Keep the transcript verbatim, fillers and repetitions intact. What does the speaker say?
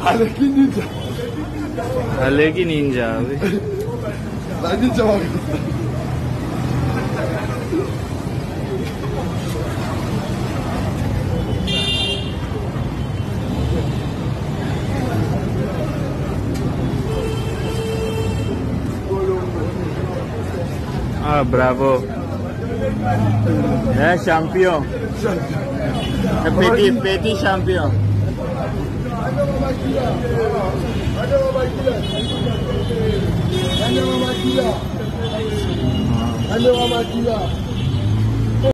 Aleki ninja. Aleki ninja. La ninja wa. Ah, bravo. Eh, champion. Petit, petit champion. Ande wa makila.